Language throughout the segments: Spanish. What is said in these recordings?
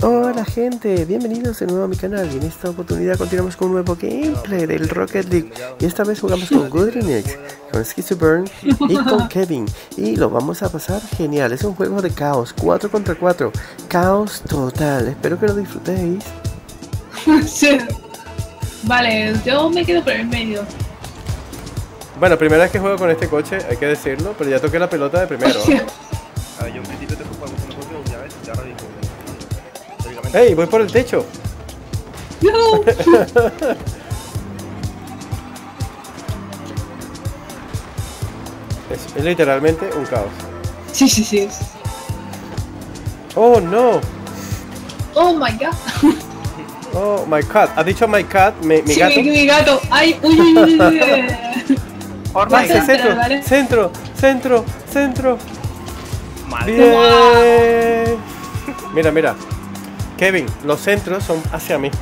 Hola gente, bienvenidos de nuevo a mi canal y en esta oportunidad continuamos con un nuevo gameplay del Rocket League y esta vez jugamos con Goodrinix, con Schizoburn y con Kevin y lo vamos a pasar genial. Es un juego de caos, 4 contra 4, caos total, espero que lo disfrutéis. Sí. Vale, yo me quedo por el medio. Bueno, primera vez que juego con este coche, hay que decirlo, pero ya toqué la pelota de primero. A ver, yo en principio te jugamos con nosotros una vez y ahora digo, ¡Ey! Voy por el techo. No. Es literalmente un caos. Sí. ¡Oh no! Oh my god. ¡Oh my cat! ¿Has dicho my cat? ¿Mi Sí, gato? mi gato. Ay, uy. Vale, centro, ¿vale? centro. madre. Bien. Mira. Kevin, los centros son hacia mí.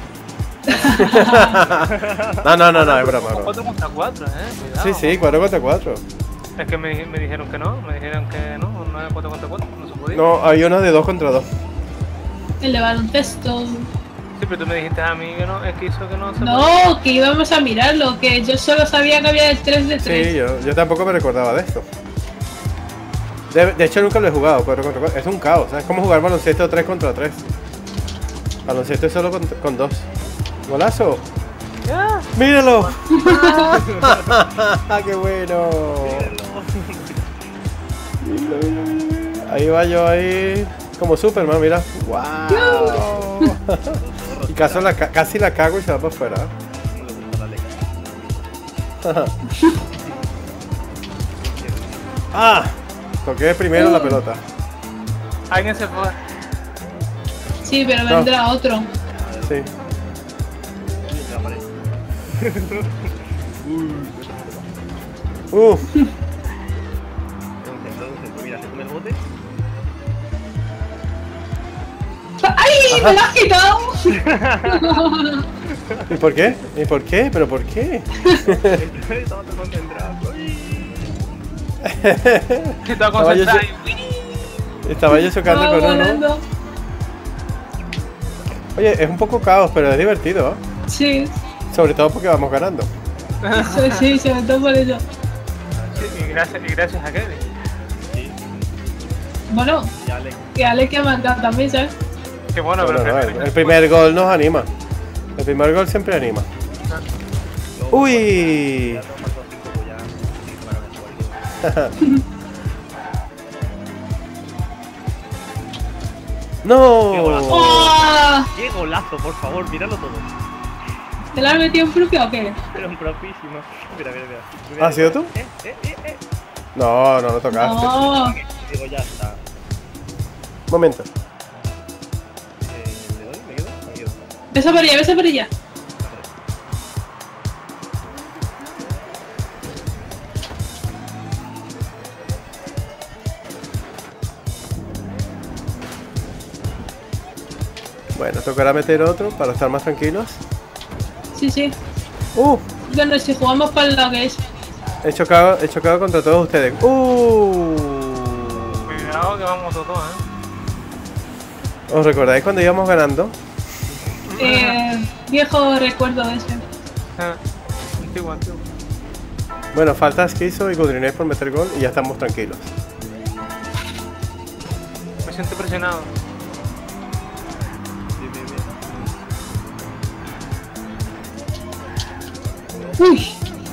No, es broma. 4 contra 4, cuidado. Sí, 4 contra 4. Es que me dijeron que no, no era 4 contra 4, no se podía. No, hay uno de 2 contra 2. El de baloncesto. Sí, pero tú me dijiste a mí que no, es que hizo que no se podía. No, que íbamos a mirarlo, que yo solo sabía que había el 3 de 3. Sí, yo tampoco me recordaba de esto. De hecho nunca lo he jugado, 4 contra 4. Es un caos, ¿sabes? Es como jugar baloncesto 3 contra 3. Baloncesto es solo con 2. ¡Golazo! ¡Ah! ¡Míralo! ¡Qué bueno! Mira. Ahí va yo ahí como Superman, mira. ¡Wow! Y casi la cago y se va para afuera. ¡Ah! Toqué primero la pelota. Alguien se fue. Sí, pero vendrá otro. Sí. Mira, se come el bote. ¡Ay! ¡Me lo has quitado! ¿Y por qué? ¿Pero por qué? Estaba tan concentrado. Estaba concentrado. Estaba yo chocando con uno. Volando. Oye, es un poco caos, pero es divertido, ¿eh? Sí, Sobre todo porque vamos ganando. sí, sobre todo por eso. Sí, y gracias a Kevin. Bueno, Y Ale. que Ale que ha marcado también, ¿sabes? Qué bueno, No, pero el primer gol nos anima. El primer gol siempre anima. ¡Uy! Ya te han pasado 5, pues ya sí, se van a jugar. ¡No! ¡Oh! ¡Qué golazo, por favor! Míralo todo. ¿Te la has metido en propio o qué? Pero un propísimo. Mira. ¿Has sido tú? No lo tocaste. No. Digo, ya está. Momento. ¿Le doy? ¿Me quedo? Me quedo. Besa por ella. Bueno, tocará meter otro para estar más tranquilos. Sí. ¡Uh! Bueno, si jugamos para lo que es. He chocado contra todos ustedes. cuidado que vamos todos, ¿Os recordáis cuando íbamos ganando? Viejo recuerdo ese. Antiguo. Bueno, falta Schizo y Goodrinix por meter gol y ya estamos tranquilos. Me siento presionado. Uy.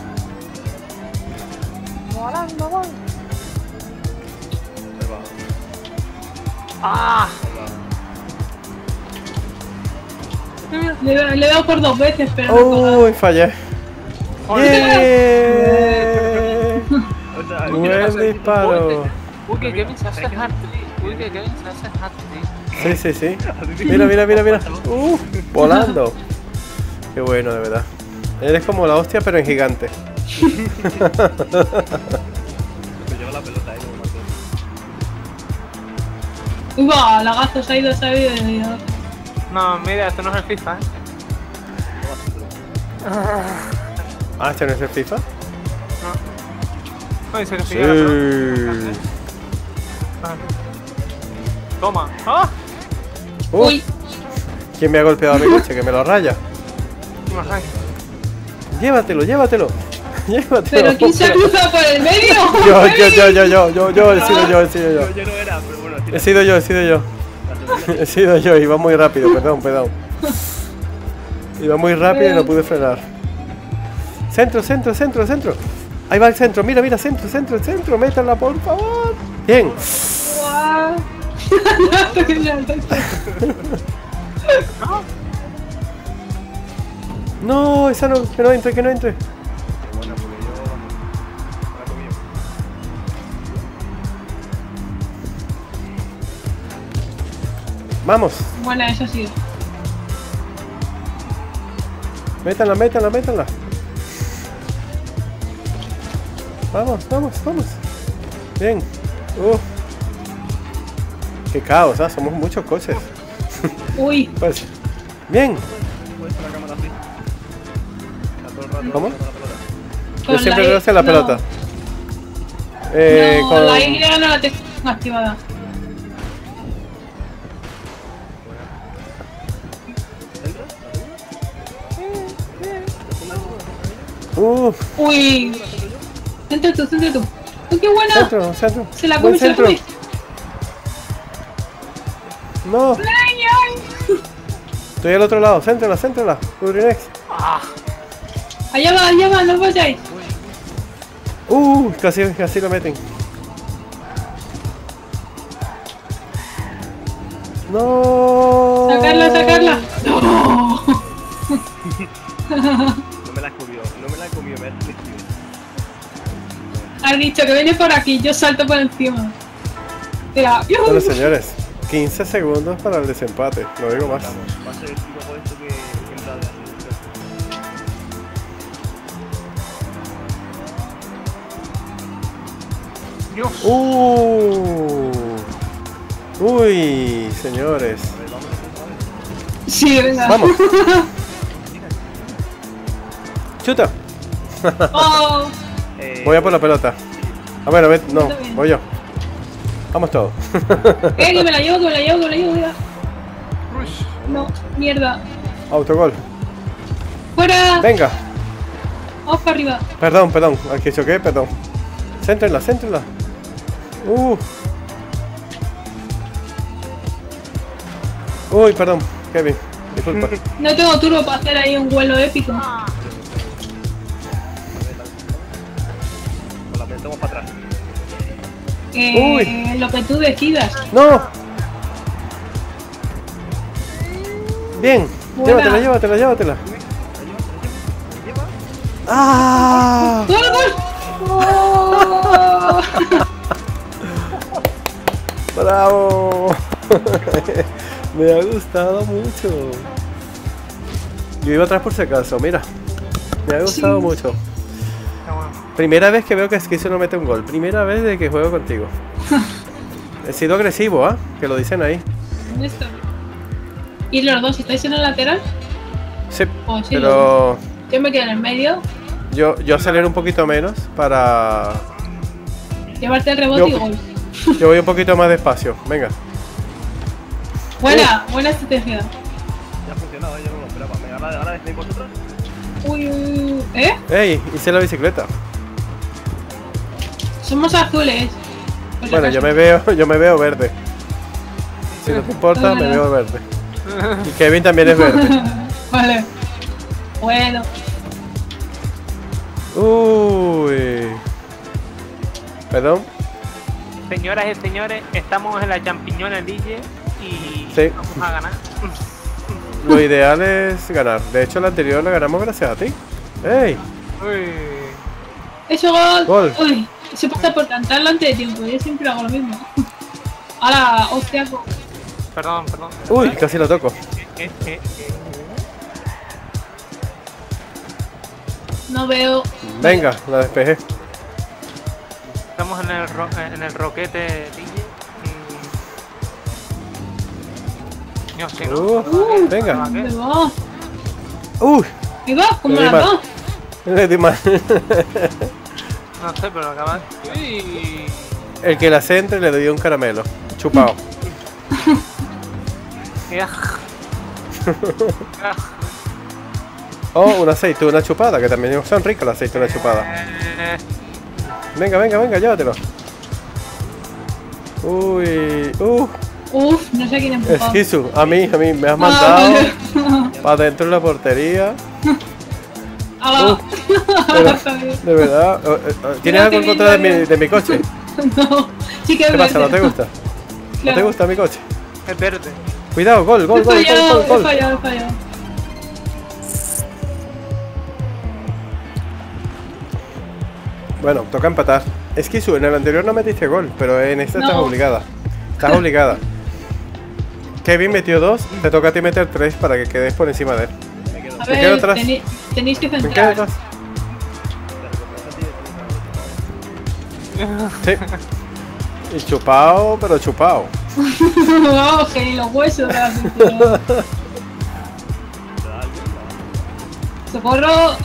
¡Ah! Le he dado por 2 veces, pero no he colado. ¡Uy! Fallé. ¡Yeah! ¡Buen disparo! Uy, que Kevin se hace hat-trick. Sí. Mira. Volando. Qué bueno, de verdad. Eres como la hostia, pero en gigante. Me lleva la pelota ahí como mató. Uy, va, lagazo se ha ido. No, mira, esto no es el FIFA, Ah, ¿este no es el FIFA? No. No dice que Sí. Toma. ¡Ah! Uy. ¿Quién me ha golpeado a mi coche? Que me lo raya. Ajá. Llévatelo, llévatelo. Llévatelo. ¿Pero quién se ha cruzado por el medio? Yo, he sido yo. Yo no era, pero bueno, tira. He sido yo. He sido yo, iba muy rápido, perdón. Iba muy rápido y no pude frenar. Centro. Ahí va el centro, mira, centro, métala por favor. Bien. Guau. No, esa no, que no entre. Bueno, porque yo, vamos, ahora conmigo. Vamos, Buena, eso sí. métala. Vamos. Bien. Qué caos, ¿ah? Somos muchos coches. Uy, Pues, bien. Puedes poner la cámara así. Está todo el rato ¿Cómo? con la pelota. Yo siempre lo hace la pelota. No, Con... la Y no la tengo activada. Uy. Centro tú. ¡Uy, qué buena! Centro. Se la Buen come, se la centro. come. No, ¡Ay! estoy al otro lado. Céntrala. Udrinex. Allá va, no vayáis. Casi lo meten. No. Sacarla. No. No me la comió, me hace flexible. Has dicho que viene por aquí, yo salto por encima. Mira, Bueno, señores, 15 segundos para el desempate. No digo más. Vamos, va a ser el tipo con esto que entra de así. Dios. Uy, señores. A ver, vamos. sí, venga. Vamos. Chuta. Oh, Voy a por la pelota. A ver, no, Está bien. voy yo. Vamos todos. que me la llevo, mira. No, mierda. Autogol. Fuera. Venga. Vamos para arriba. Perdón. Aquí choqué, perdón. Céntrenla. Uy, perdón, Kevin. Disculpa. No tengo turbo para hacer ahí un vuelo épico. Nos la metemos para atrás. Uy. Lo que tú decidas. ¡No! Bien. Buena. Llévatela. ¿Lleva? ¡Ah! ¡Gol! ¡Oh! ¡Bravo! Me ha gustado mucho. Yo iba atrás por si acaso, mira. Me ha gustado Sí. mucho. Está bueno. Primera vez que veo que Esquizo no mete un gol. Primera vez de que juego contigo. He sido agresivo, ¿ah? Que lo dicen ahí. ¿Dónde está? ¿Y los dos estáis en el lateral? Sí, Oh, sí, pero Yo me quedo en el medio, yo acelero un poquito menos para... llevarte el rebote Yo- y gol. Yo voy un poquito más despacio. Venga. Buena estrategia. Ya ha funcionado, yo no lo esperaba. Venga, ahora estáis vosotros. Uy. ¿Eh? ¡Ey! Hice la bicicleta. Somos azules. Por si Bueno, acaso. yo me veo verde. Si no te importa, me veo verde. Y Kevin también es verde. Vale. Bueno. Uy. Perdón. Señoras y señores, estamos en la champiñona Lille y Sí. vamos a ganar. Lo ideal es ganar. De hecho, la anterior la ganamos gracias a ti. ¡Ey! Uy. Eso gol. Gol. Uy. Se pasa por cantarlo antes de tiempo. Yo siempre hago lo mismo. Ahora, hostiaco. Perdón. Uy, casi lo toco. No veo. Venga, la despejé. Estamos en el roquete Lille. Yo sé, ¿no? Venga. ¿Dónde va? Uy, ¿Y va? ¿Cómo Le di la mal. va? le di mal. No sé, pero acaba. Uy. El que la centre le dio un caramelo. Chupado. Oh, una aceituna chupada, que también son ricas las aceitunas chupadas. Venga, venga, venga, llévatelo. Uy, Uf, no sé quién empujó. Esquizu, a mí, me has mandado para dentro de la portería. Ah, Pero, de verdad, ¿tienes algo en contra de mi coche? No, sí que es ¿Qué pasa? ¿No te verde. gusta? ¿No te Claro. gusta mi coche? Es verde. Cuidado, gol, gol, He gol, fallado, gol, he gol. fallado, he fallado. Bueno, toca empatar. Esquizu, en el anterior no metiste gol, pero en esta estás No. obligada. Estás obligada. Kevin metió 2, te toca a ti meter 3 para que quedes por encima de él. A Me quedo ver, atrás. tenéis que ¿Me quedas centrar. atrás? Sí. Y chupao, pero chupao. Vamos, que ni los huesos de la cintura. ¡Socorro!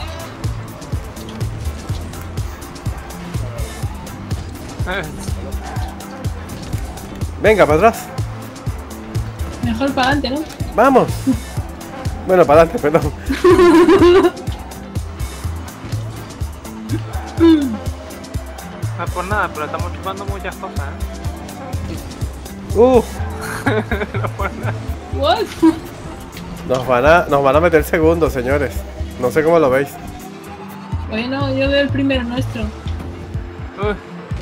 Venga, para atrás. Mejor para adelante, ¿no? Vamos. Bueno, para adelante, perdón. No es por nada, pero estamos chupando muchas cosas, No por nada. What? Nos van a meter segundos, señores. No sé cómo lo veis. Bueno, yo veo el primero nuestro. Uy,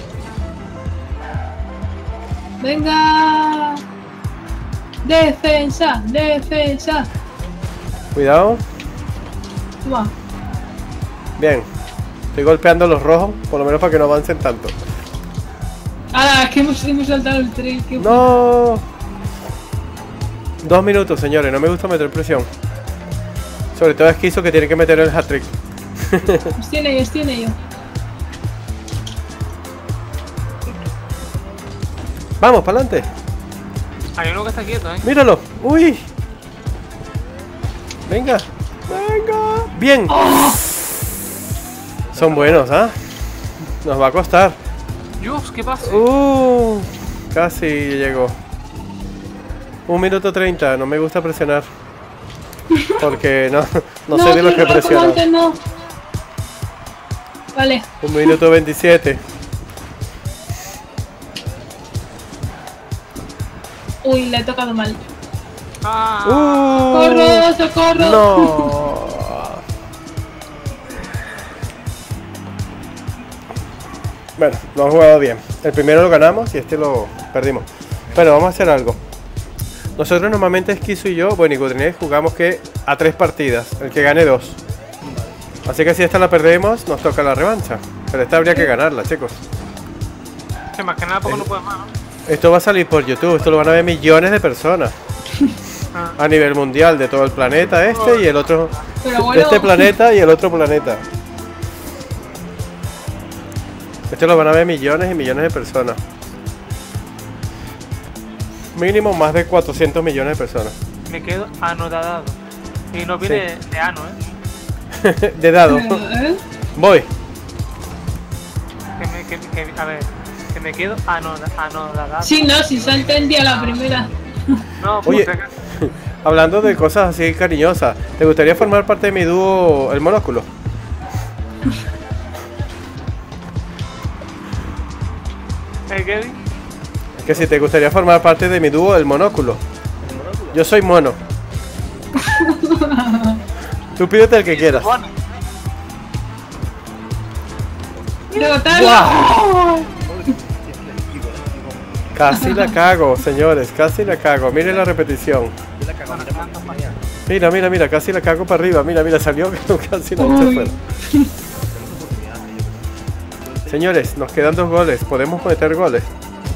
¡Venga! ¡Defensa! ¡Defensa! Cuidado. Toma. Bien. Estoy golpeando los rojos, por lo menos para que no avancen tanto. ¡Hala! Que hemos saltado el tren. ¡Qué ¡No! 2 minutos, señores. No me gusta meter presión. Sobre todo Esquizo, que tiene que meter el hat-trick. Estoy en ello. Vamos, para adelante. hay uno que está quieto, Míralo. ¡Uy! Venga. Venga. Bien. Son buenos, ¿ah? Nos va a costar. Dios, ¿qué pasa? Casi llegó. 1 minuto 30. No me gusta presionar. Porque no sé de lo que Rafa, presiono. antes no. Vale. 1 minuto 27. Uy, le he tocado mal. Ah, ¡Socorro! ¡Socorro! No. Bueno, lo hemos jugado bien. El primero lo ganamos y este lo perdimos. Pero vamos a hacer algo. Nosotros normalmente Esquizo y yo, bueno, y Gudrinex jugamos que a 3 partidas, el que gane 2. Así que si esta la perdemos, nos toca la revancha. Pero esta habría que ganarla, chicos. que más que nada porque no puedes más, ¿no? Esto va a salir por YouTube, esto lo van a ver millones de personas. A nivel mundial, de todo el planeta este y el otro. Pero bueno. Este planeta y el otro planeta. Esto lo van a ver millones y millones de personas. Mínimo más de 400 millones de personas. Me quedo anodadado. Y no viene de ano, De dado. ¿Eh? Voy. A ver, que me quedo anodadado. Sí, no, si se entendía la primera. No, Oye, pues, hablando de cosas así cariñosas, ¿te gustaría formar parte de mi dúo El Monóculo? Kevin, Que si te gustaría formar parte de mi dúo El Monóculo. Yo soy mono. Tú pídete el que quieras. bueno, ¡Derrotarlo! Casi la cago, señores, casi la cago. Miren la repetición. Yo la cago, mira, mira. Mira, mira, mira, casi la cago para arriba. Mira, mira, salió casi la eché Uy. fuera. Señores, nos quedan 2 goles. Podemos meter goles.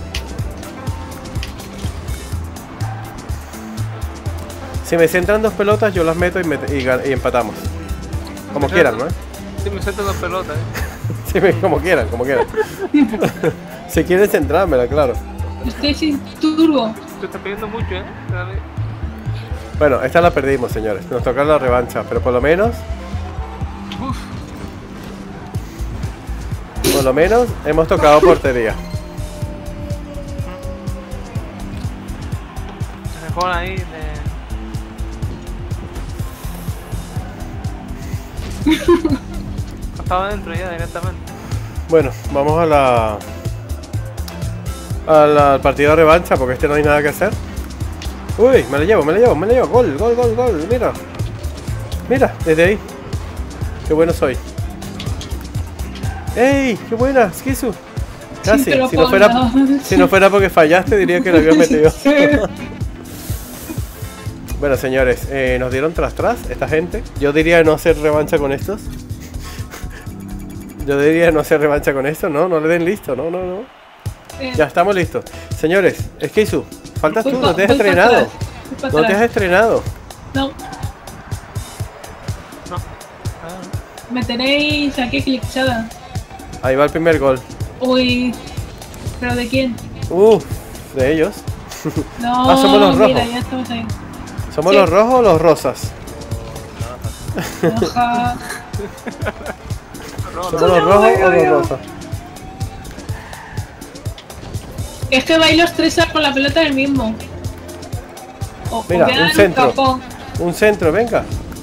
Si me centran 2 pelotas, yo las meto y empatamos. Como quieran, ¿no? si me suelto 2 pelotas, Sí, como quieran, como quieran. Si quieren centrármela, claro. Estoy sin turbo. Tú estás pidiendo mucho, Dale. Bueno, esta la perdimos, señores. Nos toca la revancha, pero por lo menos hemos tocado portería. Se mejor ahí Estaba dentro ya directamente. Bueno, vamos al partido de revancha porque este no hay nada que hacer. Uy, me lo llevo. Gol. Mira. Mira, desde ahí. Qué bueno soy. ¡Ey! ¡Qué buena! Skizu. Casi. Sí, pero Si no fuera porque fallaste, diría que lo había metido. Sí. Bueno, señores, nos dieron tras esta gente. Yo diría no hacer revancha con estos. No le den listo, no. Ya estamos listos. Señores, Skizu, faltas tú, no te has estrenado. No te has estrenado. No. Me tenéis aquí eclipsada. Ahí va el primer gol. Uy. ¿Pero de quién? De ellos. No, somos los rojos. mira, ya estamos ahí. ¿Somos Sí. los rojos o los rosas? Roja. ¿Somos los rojos o los rosas? Es que vais los tres con la pelota del mismo. Mira, o quedan un centro. capón. Un centro, venga.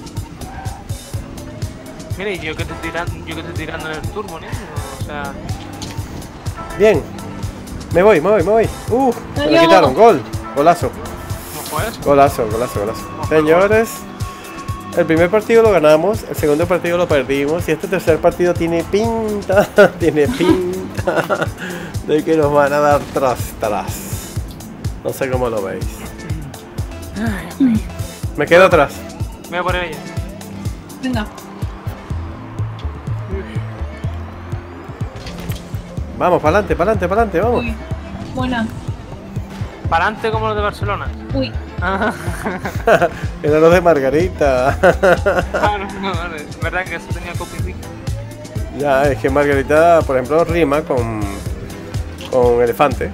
Mira, y yo que estoy tirando en el turbo, ¿no? O sea, Bien. Me voy. Me lo Adiós. quitaron. Gol. Golazo. ¿cómo fue eso? Golazo. Señores, el primer partido lo ganamos, el segundo partido lo perdimos y este tercer partido tiene pinta de que nos van a dar tras. No sé cómo lo veis. Me quedo atrás. Me voy a poner ella. Venga. Vamos, para adelante, vamos. Uy. Buena. Para adelante como los de Barcelona. Uy. Eran los de Margarita. No, vale. Verdad que eso tenía copy. Ya, es que Margarita, por ejemplo, rima con elefante.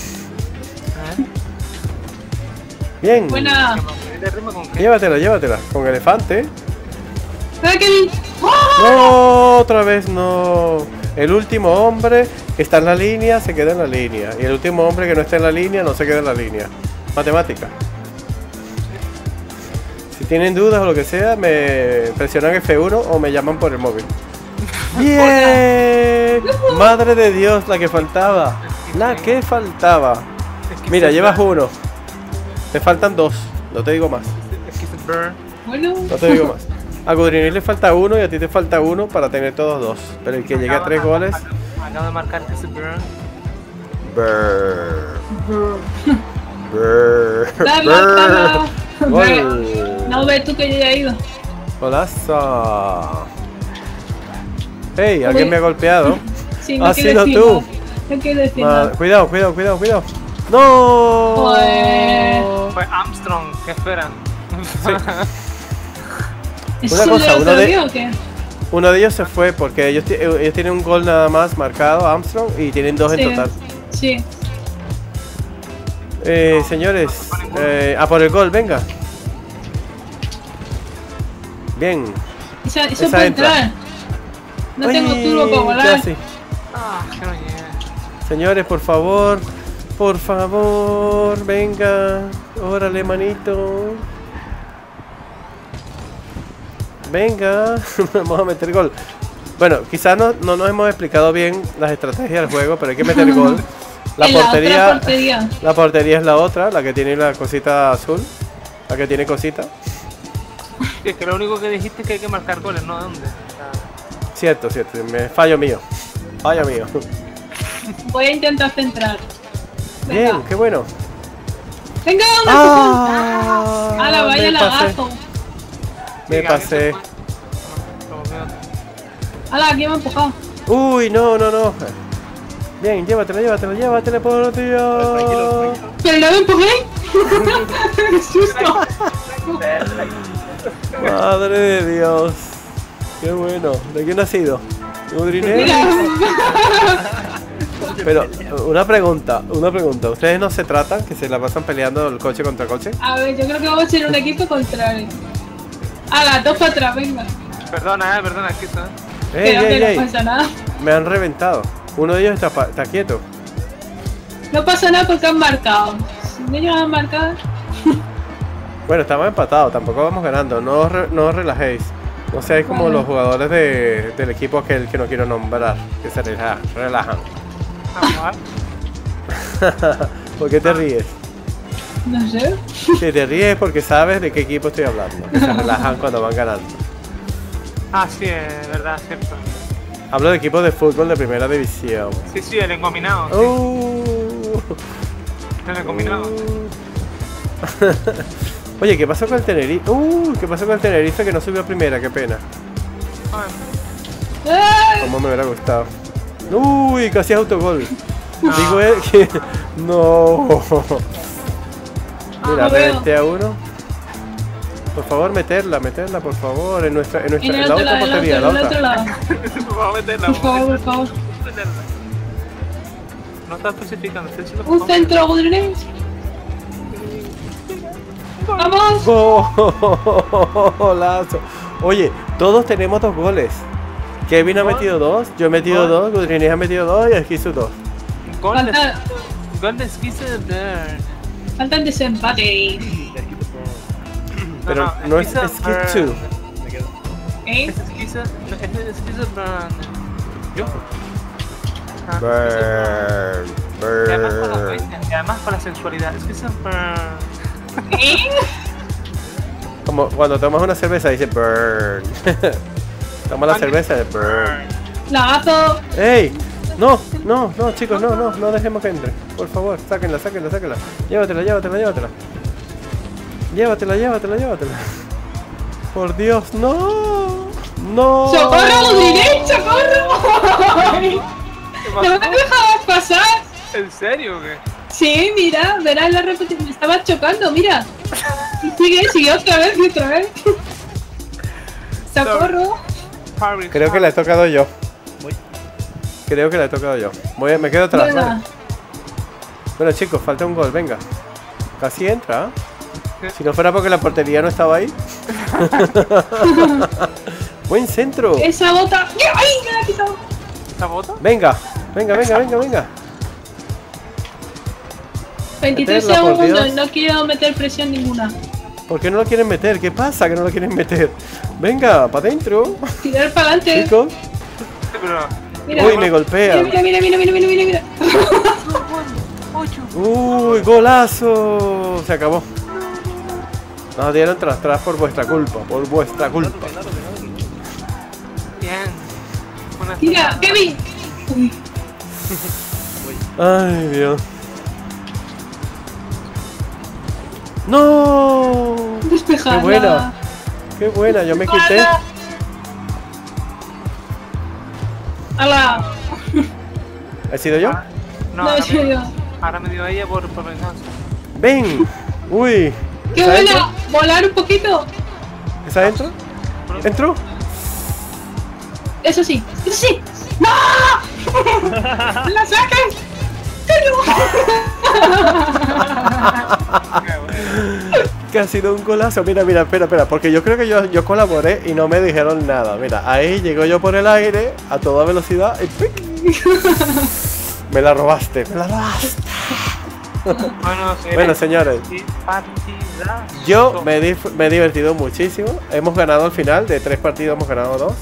Bien. Buena. ¿De rima con qué? Llévatela. Con elefante. ¡Ah, qué No, otra vez no. El último hombre que está en la línea se queda en la línea. Y el último hombre que no está en la línea no se queda en la línea. Matemática. Si tienen dudas o lo que sea, me presionan F1 o me llaman por el móvil. ¡Bien! Madre de Dios, la que faltaba. Mira, llevas uno. Te faltan dos. No te digo más. Bueno. No te digo más. A Gudrunix le falta uno y a ti te falta uno para tener todos dos. Pero el que llegue a 3 goles. Acabo de marcar que se burn. Dala. Gol. No ves tú que yo ya he ido. Golazo. Hey, alguien me ha golpeado. Sí, Ha sido tú. No quiero decir nada. Cuidado. ¡No! Pues... Fue Armstrong, ¿qué esperan? ¿Eso Una es cosa, de otro día o qué? Uno de ellos se fue porque ellos tienen un gol nada más marcado, Armstrong, y tienen dos en Sí. total. Sí. Señores, a por el gol, venga. Bien. Eso Esa puede entra. entrar. No tengo Ay, turbo para volar. casi. Que no llega. Señores, por favor, venga. Órale, manito. Venga, vamos a meter gol. Bueno, quizás no nos hemos explicado bien las estrategias del juego, pero hay que meter gol. La En la otra portería, portería. la portería es la otra, la que tiene la cosita azul, la que tiene cosita. Es que lo único que dijiste es que hay que marcar goles, ¿no? ¿Dónde? O sea, Cierto, fallo mío. Voy a intentar centrar. Bien, qué bueno. Venga, ¡Ah! a la vaya lagazo. Me sí, pasé. Ala, aquí me ha empujado. Uy, no. Bien, llévatela por Dios. Pero no me empujé. ¡Qué susto! Madre de Dios. Qué bueno. ¿De quién ha sido? ¿De Gudrunix? Mira. Pero, una pregunta. ¿Ustedes no se tratan? ¿Que se la pasan peleando el coche contra coche? A ver, yo creo que vamos a ser un equipo contrario. Ala, dos para atrás, venga. Perdona, aquí está. Que no pasa nada. Me han reventado. Uno de ellos está quieto. No pasa nada porque han marcado. Si ellos han marcado. Bueno, estamos empatados. Tampoco vamos ganando. No os relajéis. No sé, hay como los jugadores del equipo aquel que no quiero nombrar, que se relajan. ¿Por qué te ríes? No sé. Si te ríes porque sabes de qué equipo estoy hablando, que se relajan cuando van ganando. Ah, sí, es verdad, cierto. Hablo de equipos de fútbol de primera división. Sí, sí, el engominado. Sí. El engominado. Oye, ¿qué pasó con el Tenerife? ¿Qué pasó con el Tenerife que no subió a primera? Qué pena. Cómo me hubiera gustado. Uy, casi autogol. Digo que... No. Mira, reventé a uno. Por favor, meterla, por favor, en la otra portería, la otra. Por favor, meterla. Por favor. No estás especificando, estoy diciendo Un centro, Gudruneix. ¡Vamos! ¡Golazo! Oye, todos tenemos 2 goles. Kevin ha metido 2, yo he metido 2, Gudruneix ha metido 2 y Esquizo 2. Gol de Esquizo de Burn. Falta el desempate. Pero no es Esquizo. ¿Eh? Es Esquizo Burn. ¿Yo? Burn. Y además con la sensualidad. Esquizo Burn. ¿Eh? Como cuando tomas una cerveza dice burn. Toma la cerveza de burn. Lavazo. ¡Ey! No, chicos, no dejemos que entre. Por favor, sáquenla. Llévatela. Por Dios, no. ¡Socorro, Gudruneix! ¡Socorro! ¡No me dejabas pasar! ¿En serio o qué? Sí, mira, verás la repetición. Me estaba chocando, mira. Sigue otra vez. ¡Socorro! Creo que la he tocado yo. Me quedo atrás. Venga. Vale. Bueno, chicos, falta un gol, venga. Casi entra. Si no fuera porque la portería no estaba ahí. Buen centro. Esa bota. ¡Ay! Me la ha quitado. ¿Esa bota? Venga. 23 Meterla, por segundos, Dios. no quiero meter presión ninguna. ¿Por qué no lo quieren meter? ¿Qué pasa que no lo quieren meter? Venga, para adentro. Tirar para adelante. Chicos. Mira. Uy, me golpea. Mira. Uy, golazo. Se acabó. Nos dieron tras por vuestra culpa. Bien. Tira, Kevin. Uy, Ay, Dios. ¡No! despejada. ¡Qué buena! Yo me quité. ¡Hala! ¿He sido yo? No, he sido yo. Ahora me dio ella por venganza. ¡Ven! ¡Uy! ¡Qué ¿Está buena! dentro? ¡Volar un poquito! ¿Está dentro? ¿Entró? Eso sí. ¡No! ¡La saques! Que ha sido un golazo. Mira, espera. Porque yo creo que yo colaboré y no me dijeron nada. Mira, ahí llego yo por el aire a toda velocidad y ¡pic! Me la robaste. Bueno, señores, yo me he divertido muchísimo. Hemos ganado al final, de 3 partidos hemos ganado 2.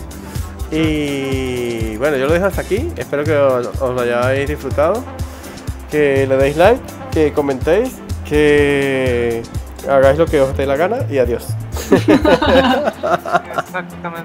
Y bueno, yo lo dejo hasta aquí. Espero que os lo hayáis disfrutado. Que le deis like, que comentéis, que hagáis lo que os dé la gana y adiós. Exactamente.